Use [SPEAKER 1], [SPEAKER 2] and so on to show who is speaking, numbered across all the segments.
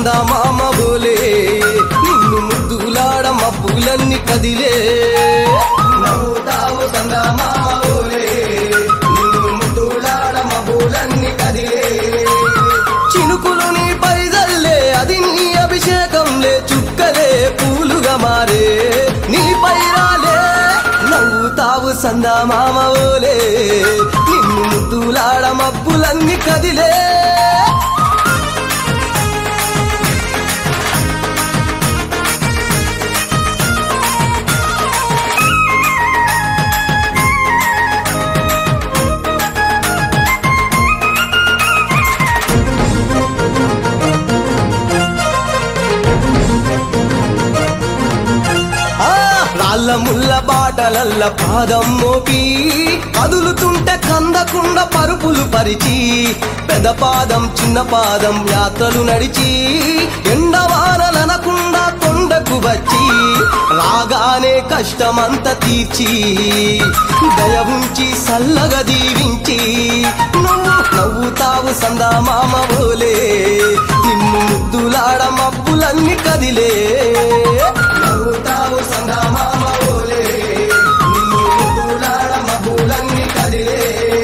[SPEAKER 1] సందమామ బోలే నిన్ను ముద్దులాడ మబ్బులన్నీ కదిలే నవ్వుతావు సందమామ బోలే నిన్ను ముద్దులాడ మబ్బులన్నీ కదిలే చినుకులు నీ పైదల్లే అది నీ అభిషేకంలే చుక్కలే పూలుగా మారే నీ పైరాలే నవ్వుతావు సందమామ బోలే నిన్ను ముద్దులాడ మబ్బులన్నీ కదిలే రాళ్ళ ముళ్ళ బాటలల్ల పాదం మోపి కదులుతుంటే కందకుండా పరుపులు పరిచి పెద్ద పాదం చిన్న పాదం యాత్రలు నడిచి ఎండవానలనకుండా కొండకు వచ్చి రాగానే కష్టమంతా తీర్చి దయ ఉంచి సల్లగా దీవించి నువ్వు నవ్వుతావు సందమామ బోలే నిన్ను ముద్దులాడ మబ్బులన్నీ కదిలే నవ్వుతావు సందమామ బోలే నిన్ను ముద్దులాడ మబ్బులన్నీ కదిలే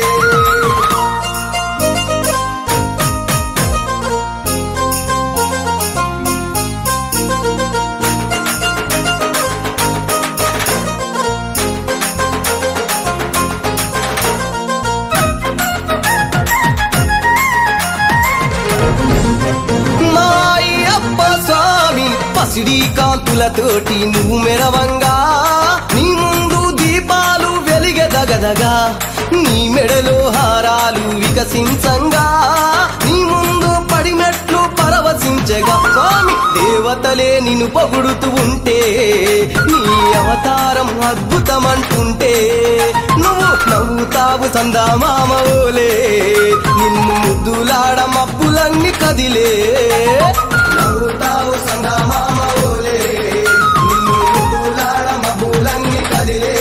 [SPEAKER 1] పసిడి కాంతులతోటి నువ్వు మెరవంగా నీ ముందు దీపాలు వెలిగెదగదగా నీ మెడలో హారాలు వికసించంగా నీ ముందు పడినట్లు పరవశించగా స్వామి దేవతలే నిన్ను పొగుడుతూ ఉంటే నీ అవతారం అద్భుతమంటుంటే నువ్వు నవ్వుతావు సందమామ బోలే నిన్ను ముద్దులాడ మబ్బులన్నీ కదిలే నవ్వుతావు సందమామ బోలే నిన్ను ముద్దులాడ మబ్బులన్నీ కదిలే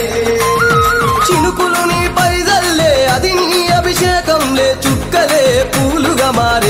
[SPEAKER 1] చినుకులు నీ పైదల్లే అది నీ అభిషేకంలే చుక్కలే పూలుగా మారే